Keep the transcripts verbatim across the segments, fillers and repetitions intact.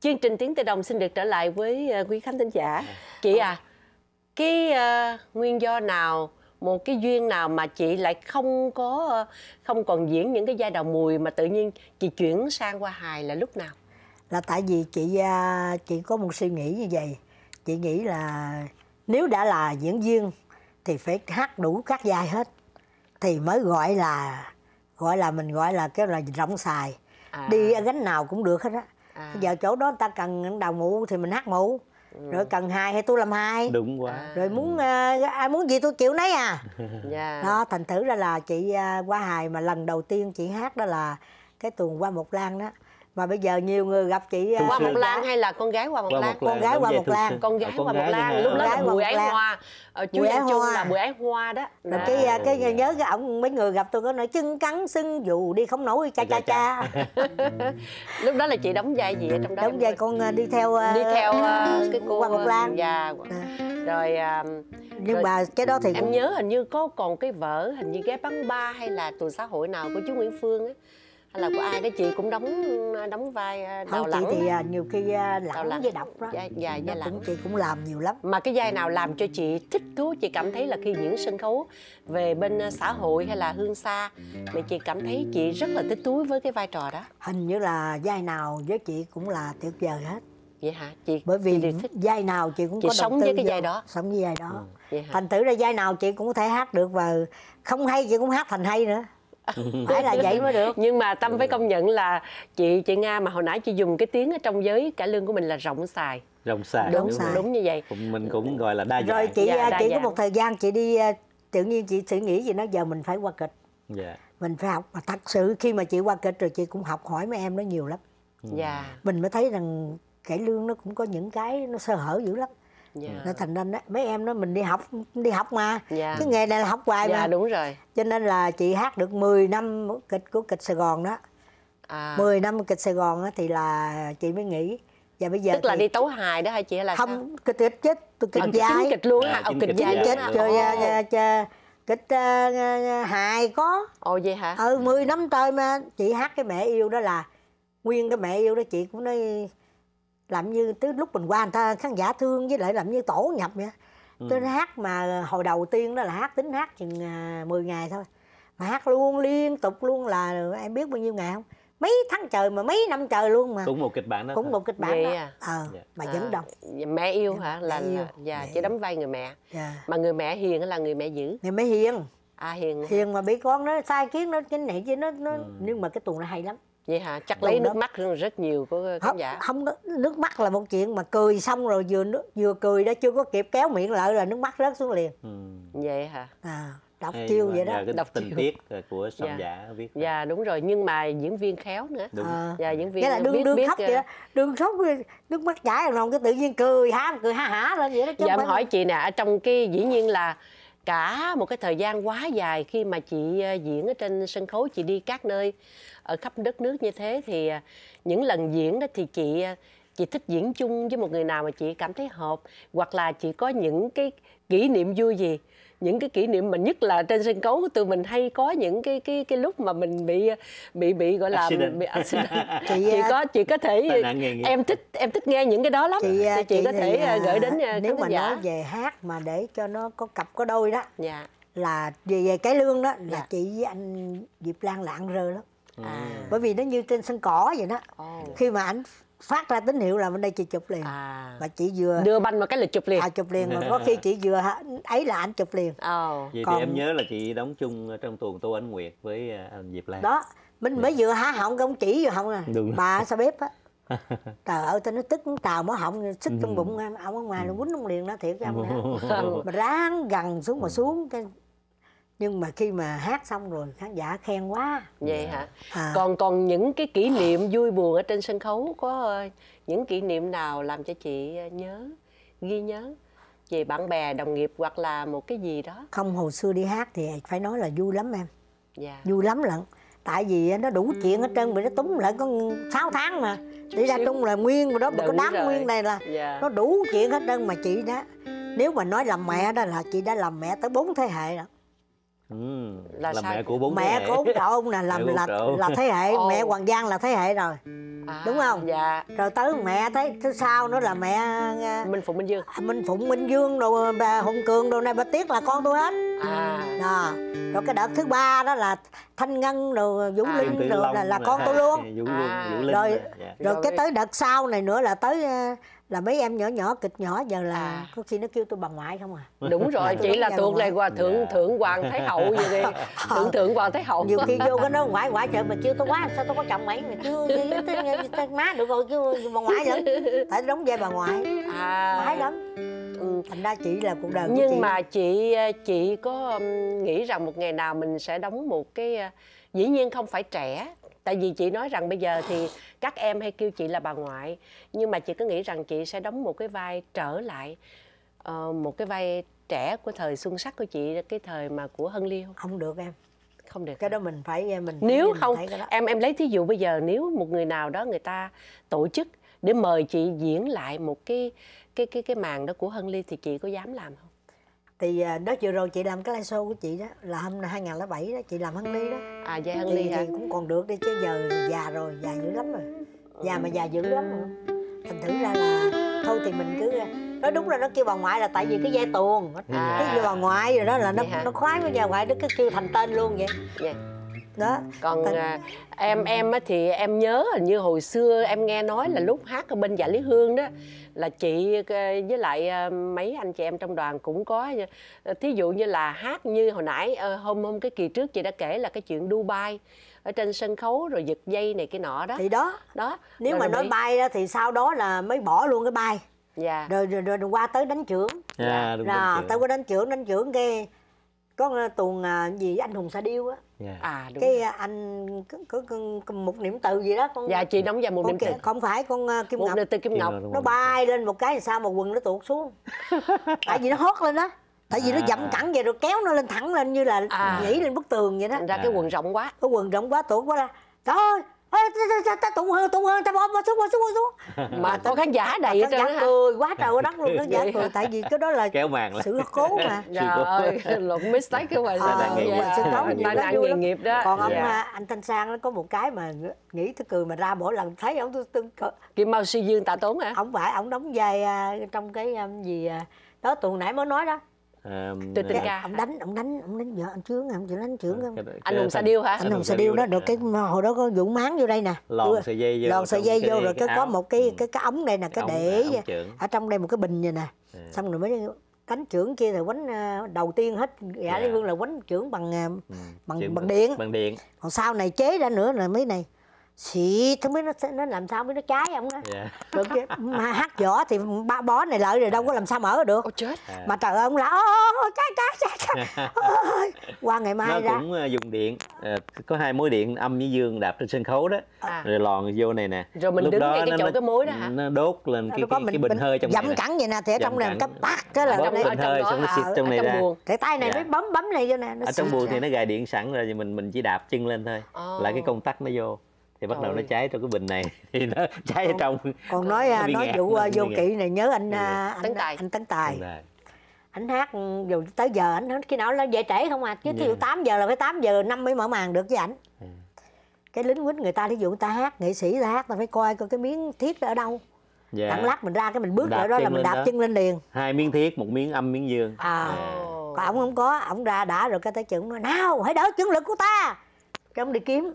Chương trình Tiếng Từ Đồng xin được trở lại với uh, quý khán thính giả. Chị à, cái uh, nguyên do nào, một cái duyên nào mà chị lại không có uh, không còn diễn những cái vai đầu mùi mà tự nhiên chị chuyển sang qua hài là lúc nào? Là tại vì chị chị có một suy nghĩ như vậy. Chị nghĩ là nếu đã là diễn viên thì phải hát đủ các vai hết thì mới gọi là gọi là mình gọi là cái là rộng xài. À. Đi gánh nào cũng được hết á. À. Giờ chỗ đó người ta cần đầu mụ thì mình hát mụ. Ừ. Rồi cần hài hay tôi làm hài. Đúng quá. À. Rồi muốn uh, ai muốn gì tôi chịu nấy à. Yeah. Đó, thành thử ra là chị uh, qua hài mà lần đầu tiên chị hát đó là cái tuồng Hoa Một Lan đó. Mà bây giờ nhiều người gặp chị uh, Hoa Một Lan hay là con gái Hoa Một Lan? Con gái Hoa Một Lan. Con gái Hoa Một Lan. Lúc đó là Bùi Ái Hoa. Chú Giang Trung là Bùi Ái Hoa đó. Rồi cái uh, cái nhớ cái ổng mấy người gặp tôi có nói chân cắn sưng dù đi không nổi cha cha cha. Lúc đó là chị đóng vai gì ở trong đó? Đóng vai con uh, đi theo uh, đi theo uh, cái cô Hoa Một Lan. Dạ. Rồi nhưng rồi, mà cái đó thì em cũng... nhớ hình như có còn cái vở hình như Ghé Bắn Ba hay là Tuồng Xã Hội nào của chú Nguyễn Phương á, hay là của ai đó, chị cũng đóng đóng vai Đào Lẳng. Chị thì nhiều khi lẳng với đọc đó. Dạ, dạ, dạ lẳng. Chị cũng làm nhiều lắm. Mà cái vai nào làm cho chị thích thú, chị cảm thấy là khi diễn sân khấu về bên xã hội hay là hương xa mà chị cảm thấy chị rất là thích thú với cái vai trò đó? Hình như là vai nào với chị cũng là tuyệt vời hết. Vậy hả? Chị bởi vì chị thích vai nào chị cũng chị có sống với cái vai đó. Sống với vai đó. Ừ. Thành thử ra vai nào chị cũng có thể hát được, và không hay chị cũng hát thành hay nữa. Phải là vậy mới được. Nhưng mà Tâm phải công nhận là chị chị Nga mà hồi nãy chị dùng cái tiếng ở trong giới cải lương của mình là rộng xài. Rộng xài. Đúng, đúng, đúng như vậy. Mình cũng gọi là đa dạng. Rồi chị dạ, chị dạng. có một thời gian chị đi tự nhiên chị suy nghĩ gì nó giờ mình phải qua kịch. Dạ. Mình phải học, mà thật sự khi mà chị qua kịch rồi chị cũng học hỏi mấy em nó nhiều lắm. Dạ. Mình mới thấy rằng cải lương nó cũng có những cái nó sơ hở dữ lắm. Dạ. Nó thành ra đó, mấy em nói mình đi học đi học mà. Dạ. Cái nghề này là học hoài dạ, mà. Đúng rồi. Cho nên là chị hát được mười năm kịch của kịch Sài Gòn đó. À. mười năm kịch Sài Gòn đó thì là chị mới nghĩ. Và bây giờ tức thì... là đi tấu hài đó hay chị hay là không, sao? Kịch kịch chết, tôi kịch dài. Chính kịch luôn hả? À, kịch dài chết rồi kịch uh, hài có. Ồ vậy hả? Ừ, mười năm trời mà chị hát cái Mẹ Yêu đó là nguyên cái Mẹ Yêu đó chị cũng nói làm như tới lúc mình qua người ta khán giả thương, với lại làm như tổ nhập vậy. Ừ. Tôi hát mà hồi đầu tiên đó là hát tính hát chừng uh, mười ngày thôi. Mà hát luôn liên tục luôn là em biết bao nhiêu ngày không? Mấy tháng trời mà mấy năm trời luôn mà. Cũng một kịch bản đó. Cũng thôi. một kịch bản vậy đó. À? Ờ, dạ. mà à, vẫn đồng. Mẹ Yêu hả? Mẹ Là, yêu. là dạ, mẹ chị đóng vai người mẹ. Dạ. Mà người mẹ hiền hay là người mẹ dữ? Người mẹ hiền. À hiền. Hiền mà bị con nó sai kiến nó cái này chứ nó, nó... Ừ. Nhưng mà cái tuồng nó hay lắm. Vậy hả? Chắc lấy nước mắt rất nhiều của khán giả. Không, nước mắt là một chuyện, mà cười xong rồi vừa vừa cười đó chưa có kịp kéo miệng lại là nước mắt rớt xuống liền. Ừ. Vậy hả? À, đọc chiêu vậy đó. Cái đọc tình chiêu. tiết của Song dạ. Giả viết. Dạ đúng rồi, nhưng mà diễn viên khéo nữa. Đúng. À. Dạ diễn viên cái là đương biết, đương biết khóc vậy đó. Đương khóc nước mắt chảy lòng cái tự nhiên cười há cười ha hả lên vậy đó. Dạ em hỏi chị nè, ở trong cái dĩ nhiên là cả một cái thời gian quá dài khi mà chị diễn ở trên sân khấu, chị đi các nơi ở khắp đất nước như thế, thì những lần diễn đó thì chị chị thích diễn chung với một người nào mà chị cảm thấy hợp, hoặc là chị có những cái kỷ niệm vui gì, những cái kỷ niệm mà nhất là trên sân khấu tụi mình hay có những cái cái cái lúc mà mình bị bị bị gọi là accident. Bị accident. chị, chị có chị có thể em thích em thích nghe những cái đó lắm. Chị, chị, chị, chị có thể à, gửi đến nếu mà giả. nói về hát mà để cho nó có cặp có đôi đó. Dạ. Là về, về cái lương đó là dạ. chị với anh Diệp Lan lạng rơ lắm. À. Bởi vì nó như trên sân cỏ vậy đó. Oh. Khi mà ảnh phát ra tín hiệu là bên đây chị chụp liền. À. Mà chị vừa đưa banh một cái là chụp liền. À, chụp liền, mà có khi chị vừa ấy là anh chụp liền. Oh. Vậy còn... thì em nhớ là chị đóng chung trong tuồng Tô Ánh Nguyệt với anh Diệp Lan. Đó, mình yeah. mới vừa há họng ông chỉ vừa họng à. Đúng. Bà sao bếp á. Trời ơi, tao nó tức trào mở họng sức trong bụng em, ông ở ngoài nó quýnh ông liền đó thiệt ông đó. Mà ráng gần xuống mà xuống cái. Nhưng mà khi mà hát xong rồi khán giả khen quá. Vậy hả? À. Còn còn những cái kỷ niệm vui buồn ở trên sân khấu, có những kỷ niệm nào làm cho chị nhớ, ghi nhớ về bạn bè, đồng nghiệp hoặc là một cái gì đó? Không, hồi xưa đi hát thì phải nói là vui lắm em. Dạ. Vui lắm lận. Tại vì nó đủ chuyện hết trơn, vì nó túm lại có sáu tháng mà. Đi ra trung là nguyên rồi đó, mà có đám rồi. Nguyên này là dạ. Nó đủ chuyện hết trơn mà chị đó. Nếu mà nói làm mẹ đó là chị đã làm mẹ tới bốn thế hệ rồi. Ừ, là, là mẹ của bốn mẹ thế của ông Trộn nè, làm là là thế hệ. Oh. Mẹ Hoàng Giang là thế hệ rồi. À, đúng không? Dạ. Rồi tới mẹ thấy thứ sau nữa là mẹ Minh Phụng Minh Dương. Minh Phụng Minh Dương rồi bà Hùng Cường đồ này bà Tiết là con tôi hết. À. Đó. Rồi cái đợt thứ ba đó là Thanh Ngân rồi Vũ À, Linh rồi là, là con tôi luôn. Vũ À. Vũ Linh. Rồi Dạ. rồi Rồi. cái tới đợt sau này nữa là tới là mấy em nhỏ nhỏ kịch nhỏ giờ là À. có khi nó kêu tôi bà ngoại không à. Đúng rồi, chị là tuột lại qua thượng Dạ. thượng hoàng thái hậu vậy đi. Thượng thượng hoàng thái hậu. Nhiều khi vô cái nó ngoại ngoại trời mà kêu tôi quá sao tôi có chồng mày mà kêu tới má được rồi kêu bà ngoại lắm. Tại đóng vai bà ngoại. À. Ngoại lắm. Ừ. Thành ra chị là cuộc đời của Nhưng chị. mà chị chị có um, nghĩ rằng một ngày nào mình sẽ đóng một cái, uh, dĩ nhiên không phải trẻ, tại vì chị nói rằng bây giờ thì các em hay kêu chị là bà ngoại, nhưng mà chị có nghĩ rằng chị sẽ đóng một cái vai trở lại, uh, một cái vai trẻ của thời xuân sắc của chị, cái thời mà của Hân Liêu? Không được em. Không được. Cái đó mình phải mình Nếu mình không thấy cái đó. em em lấy thí dụ bây giờ nếu một người nào đó người ta tổ chức để mời chị diễn lại một cái cái cái cái màn đó của Hân Ly thì chị có dám làm không? Thì à, đó vừa rồi chị làm cái live show của chị đó là hôm hai không không bảy đó chị làm Hân Ly đó. À, Giai Hân thì, Ly hả? thì cũng còn được đi chứ giờ già rồi, già dữ lắm rồi. Già mà già dữ lắm rồi. Thành thử ra là thôi thì mình cứ nói đúng là nó kêu bà ngoại là tại vì cái vai tuồng À. cái kêu bà ngoại rồi đó là nó Vậy hả? nó khoái với bà ngoại, nó cứ kêu thành tên luôn vậy. Dạ. Đó. Còn Tên- à, em em á thì em nhớ hình như hồi xưa em nghe nói là lúc hát ở bên Dạ Lý Hương đó là chị à, với lại à, mấy anh chị em trong đoàn cũng có à, thí dụ như là hát như hồi nãy à, hôm hôm cái kỳ trước chị đã kể là cái chuyện Dubai ở trên sân khấu rồi giật dây này cái nọ đó. Thì đó. Đó. Nếu Rồi mà rồi nói mới- bay đó thì sau đó là mới bỏ luôn cái bay. Dạ. Rồi rồi, rồi, rồi qua tới đánh trưởng. À, đúng Rồi rồi. tới qua đánh trưởng, đánh trưởng cái có tuồng à, gì anh Hùng Sa Điêu á. Dạ. À đúng. Cái Rồi. anh có, có, có, có một niệm từ gì đó con. Dạ chị đóng vai một con niệm từ. kia- không phải con uh, Kim Một Ngọc. niệm từ Kim Kim Ngọc. Ngọc, đúng Nó rồi. bay lên một cái thì sao mà quần nó tuột xuống. Tại vì nó hót lên đó. Tại vì nó À. dậm cẳng vậy rồi kéo nó lên thẳng lên như là À. nhảy lên bức tường vậy đó. Thành ra cái quần rộng quá. Cái quần rộng quá tuột quá ra. Trời ơi, ê, ta, ta, ta tụng hơn, tụng hơn, ta bỏ, bỏ xuống, bỏ xuống, bỏ xuống. Mà có khán giả đầy hết Khán trơn giả á hả? cười quá trời quá đất luôn, khán giả Vậy cười. hả? Tại vì cái đó là Kéo màn lên. sự cố mà. Trời ơi, lộn mistake cái bài Ờ, tai nạn nghề nghiệp. sân khấu nhiều tai lắm, nạn vui nghề lắm. nghiệp đó. Còn ông Dạ. à, anh Thanh Sang nó có một cái mà nghĩ tôi cười mà ra mỗi lần thấy ông tôi, tôi, tôi Kim Mao Suy Dương Tạ Tốn hả? ông phải ông đóng vai à, trong cái um, gì à, đó tuần nãy mới nói đó. À, Tôi tin à, ca. Ông đánh ông đánh ông đánh vợ anh Trướng, ông chịu đánh Trướng không? cái- cái- Anh Hùng Sa Điêu hả? Anh Hùng Sa Điêu đó được cái hồi đó có vụ máng vô đây nè. lòn sợi dây vô lòn sợi trong dây cái- vô rồi cái có áo. một cái Ừ. cái cái ống đây nè, cái Ống- để ống chưởng. ở trong đây một cái bình vậy nè. Ừ. Xong rồi mới đánh chưởng kia rồi quánh à, đầu tiên hết Dạ Lý Dạ. Hương là quánh chưởng bằng à, Ừ. bằng Chưởng bằng điện. bằng điện. Còn sau này chế ra nữa là mấy này xịt không biết nó sẽ- nó làm sao mới nó cháy ông đó. Dạ. Rồi cái, mà hát võ thì ba bó này lợi rồi đâu có làm sao mở được. Ôi chết. À. Mà trời ơi ông là ôi cháy cháy cháy cháy. Ôi, qua ngày mai Nó ra cũng uh, dùng điện, uh, có hai mối điện âm với dương đạp trên sân khấu đó, À. rồi lòn vô này nè. Rồi mình Lúc đứng đó ngay cái nó- chỗ nó- cái mối đó hả? Nó đốt lên cái, nó có cái, cái bình hơi trong dậm này nè. cẳng vậy nè thì ở trong Dậm này cẳng. cái bát cái là Bóp trong đây bình hơi đó xong nó hả? xịt trong Ở này trong ra. buồng. cái tay này Dạ. mới bấm bấm này vô nè nó Ở trong xịt buồng ra. thì nó gài điện sẵn rồi, thì mình mình chỉ đạp chân lên thôi, Ồ. là cái công tắc nó vô thì bắt đầu nó Trời. cháy trong cái bình này thì nó cháy ở trong. Còn nói Nó bị nói nghẹt, vụ nó à, bị vô nghẹt. kỵ này nhớ anh Dạ. à, anh Tấn Tài. anh Tấn Tài. Rồi. Anh hát dù tới giờ anh nói khi nào nó về trễ không à, chứ Dạ. thí dụ tám giờ là phải tám giờ năm mới mở màn được với ảnh. Ừ. Cái lính quýnh người ta thí dụ người ta hát nghệ sĩ ta hát ta phải coi coi cái miếng thiết đó ở đâu. Dạ. Đặng lát mình ra cái mình bước Đạp lại đó là chân mình lên đạp đó. chân lên liền. Hai miếng thiết, một miếng âm miếng dương. À. Dạ. Còn ổng không có, ổng ra đã rồi cái tới chừng nói nào hãy đỡ chưởng lực của ta. Cái ông đi kiếm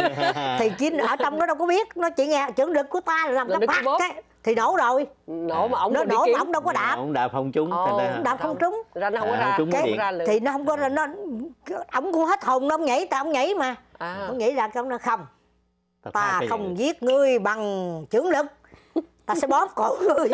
thì chính ở trong đó đâu có biết, nó chỉ nghe chưởng lực của ta là làm Là cái nó cứ phát bóp. cái thì nổ rồi. Nổ mà ổng Nó còn đi nổ kiếm. mà ổng đâu có đạp. Ông đạp không trúng. Ồ. thành ra- Ổng đạp không trúng. Ra nó không có À, ra. trúng Cái- điện. ra liền. Thì nó không có, nó ổng cũng hết hồn nó, ông nhảy tại ông nhảy mà. À. Ông nhảy ra cái ông nói không, Ta ta tha cái không gì? giết ngươi bằng chưởng lực, ta sẽ bóp cổ ngươi.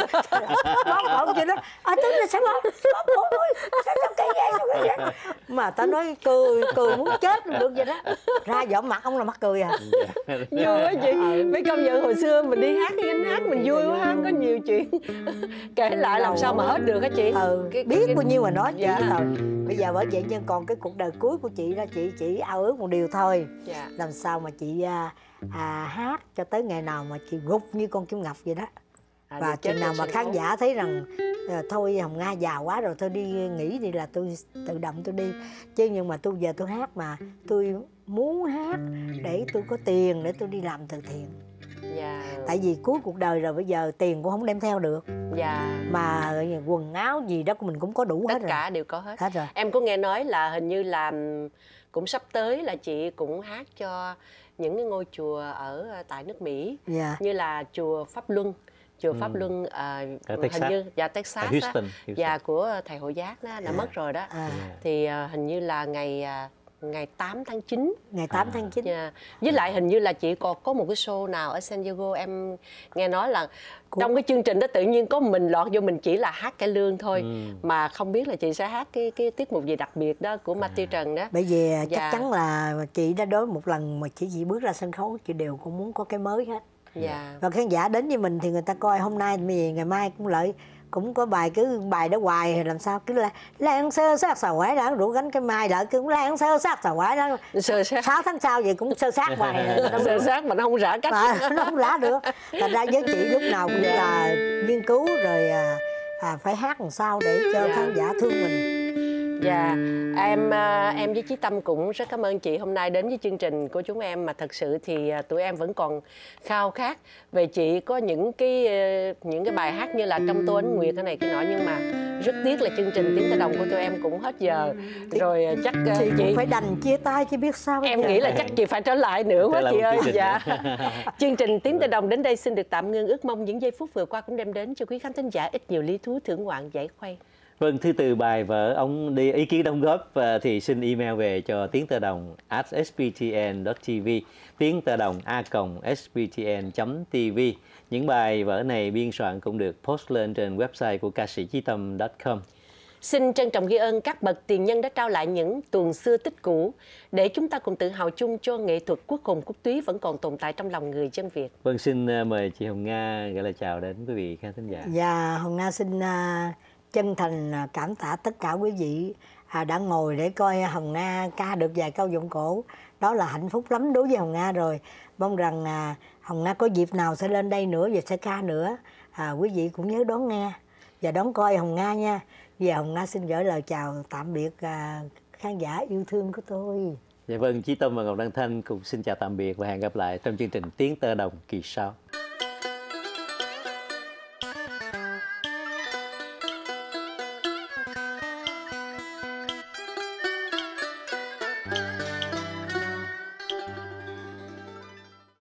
Bóp cổ chị nói à tôi là sẽ bóp bóp cổ ngươi, sao sao cái vậy sao cái vậy. Mà ta nói cười cười muốn chết luôn được vậy đó. Ra giọng mặt ông là mắc cười à. Vui quá chị. Mấy công nhận hồi xưa mình đi hát cái hát mình vui quá ha, có nhiều chuyện kể lại làm sao mà hết được hả chị? Ừ, Cái- biết cái- bao nhiêu mà nói chị Dạ. thôi. Bây giờ bởi vậy nhưng còn cái cuộc đời cuối của chị đó chị chỉ ao ước một điều thôi. Dạ. Làm sao mà chị à, à, hát cho tới ngày nào mà chị gục như con Kim Ngọc vậy đó. À, Và được chết chừng nào trên mà sân khán khấu. giả thấy rằng à, thôi Hồng Nga già quá rồi thôi đi nghỉ đi là tôi tự động tôi đi. Chứ nhưng mà tôi giờ tôi hát mà tôi muốn hát để tôi có tiền để tôi đi làm từ thiện. Dạ. Tại vì cuối cuộc đời rồi, bây giờ tiền cũng không đem theo được. Dạ. Mà quần áo gì đó của mình cũng có đủ Tất hết rồi. cả đều có hết. Hết rồi. Em có nghe nói là hình như là cũng sắp tới là chị cũng hát cho những cái ngôi chùa ở tại nước Mỹ. Dạ. Như là chùa Pháp Luân. Chùa Pháp Ừ. Luân à, Ở hình Texas. như dạ Texas Ở Houston, á, Houston. và của thầy Hội Giác đó, đã Dạ. mất rồi đó. À, Thì à, hình như là ngày à, ngày tám tháng chín. ngày tám À. tháng chín. Dạ. Với lại hình như là chị còn có một cái show nào ở San Diego, em nghe nói là Của- trong cái chương trình đó tự nhiên có mình lọt vô, mình chỉ là hát cải lương thôi. Ừ. Mà không biết là chị sẽ hát cái cái tiết mục gì đặc biệt đó của Matthew Trần đó. Bởi vì Dạ. chắc chắn là chị đã đối một lần mà chị chỉ bước ra sân khấu, chị đều cũng muốn có cái mới hết. Dạ. Và khán giả đến với mình thì người ta coi hôm nay vì ngày mai cũng lợi, cũng có bài, cứ bài đó hoài thì làm sao, cứ là lan sơ sát xào quái lãng rủ gánh cái mai đợi cứ lan sơ sát xào quái lãng Sơ sát. sáu tháng sau vậy cũng sơ sát hoài. Sơ sát mà nó không rã cách. Mà nó không rã được. Thành ra với chị lúc nào cũng là nghiên cứu rồi à, à, phải hát làm sao để cho Dạ. khán giả thương mình. Dạ, em à, em với Chí Tâm cũng rất cảm ơn chị hôm nay đến với chương trình của chúng em. Mà thật sự thì à, tụi em vẫn còn khao khát về chị có những cái ờ, những cái bài hát như là Trong Tôi Ánh Nguyệt cái này cái nọ, nhưng mà rất tiếc là chương trình Tiếng Tơ Đồng của tụi em cũng hết giờ rồi. à, chắc à, Chị chị cũng phải đành chia tay chứ biết sao bây em giờ. nghĩ là chắc chị phải trở lại nữa Trở quá lại chị một ơi. chương trình Dạ. nữa. Chương trình Tiếng Tơ Đồng đến đây xin được tạm ngưng. Ước mong những giây phút vừa qua cũng đem đến cho quý khán thính giả ít nhiều lý thú thưởng ngoạn giải khuây. Vâng, thư từ bài vở ông đi ý kiến đóng góp và thì xin email về cho tiếng tơ đồng at s p t n dot t v, tiếng tơ đồng a còng s p t n chấm t v. Những bài vở này biên soạn cũng được post lên trên website của ca sĩ chí tâm chấm com. Xin trân trọng ghi ơn các bậc tiền nhân đã trao lại những tuồng xưa tích cũ để chúng ta cùng tự hào chung cho nghệ thuật quốc hồn quốc túy vẫn còn tồn tại trong lòng người dân Việt. Vâng, xin uh, mời chị Hồng Nga gửi lời chào đến quý vị khán thính giả. Và Hồng Nga xin à, chân thành à, cảm tạ tất cả quý vị à, đã ngồi để coi Hồng Nga ca được vài câu giọng cổ. Đó là hạnh phúc lắm đối với Hồng Nga rồi. Mong rằng à, Hồng Nga có dịp nào sẽ lên đây nữa và sẽ ca nữa. À, quý vị cũng nhớ đón nghe và đón coi Hồng Nga nha. Và Hồng Nga xin gửi lời chào tạm biệt à, khán giả yêu thương của tôi. Dạ vâng, Chí Tâm và Ngọc Đăng Thanh cùng xin chào tạm biệt và hẹn gặp lại trong chương trình Tiếng Tơ Đồng kỳ sau.